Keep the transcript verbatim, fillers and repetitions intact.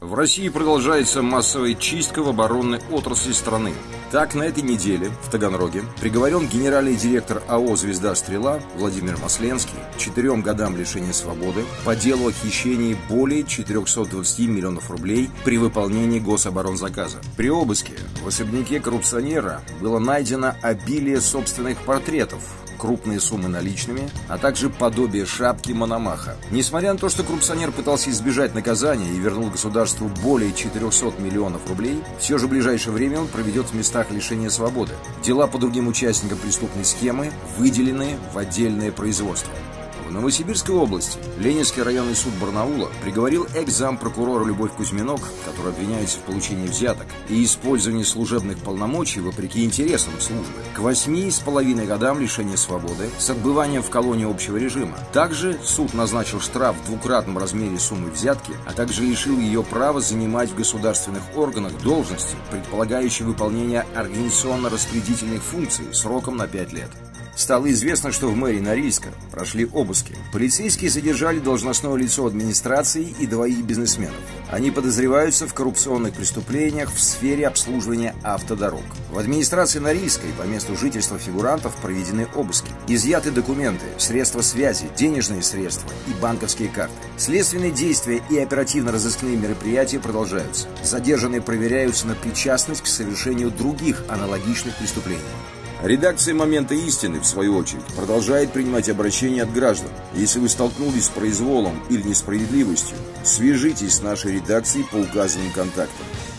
В России продолжается массовая чистка в оборонной отрасли страны. Так, на этой неделе в Таганроге приговорен генеральный директор АО «Звезда Стрела» Владимир Масленский к четырем годам лишения свободы по делу о хищении более четырёхсот двадцати миллионов рублей при выполнении гособоронзаказа. При обыске в особняке коррупционера было найдено обилие собственных портретов, крупные суммы наличными, а также подобие шапки Мономаха. Несмотря на то, что коррупционер пытался избежать наказания и вернул государству более четырёхсот миллионов рублей, все же в ближайшее время он проведет в местах лишения свободы. Дела по другим участникам преступной схемы выделены в отдельное производство. В Новосибирской области Ленинский районный суд Барнаула приговорил экс-зампрокурора Любовь Кузьминок, которая обвиняется в получении взяток и использовании служебных полномочий вопреки интересам службы, к восьми с половиной годам лишения свободы с отбыванием в колонии общего режима. Также суд назначил штраф в двукратном размере суммы взятки, а также лишил ее права занимать в государственных органах должности, предполагающие выполнение организационно-распределительных функций сроком на пять лет. Стало известно, что в мэрии Норильска прошли обыски. Полицейские задержали должностное лицо администрации и двоих бизнесменов. Они подозреваются в коррупционных преступлениях в сфере обслуживания автодорог. В администрации Норильской по месту жительства фигурантов проведены обыски. Изъяты документы, средства связи, денежные средства и банковские карты. Следственные действия и оперативно-розыскные мероприятия продолжаются. Задержанные проверяются на причастность к совершению других аналогичных преступлений. Редакция «Момента истины», в свою очередь, продолжает принимать обращения от граждан. Если вы столкнулись с произволом или несправедливостью, свяжитесь с нашей редакцией по указанным контактам.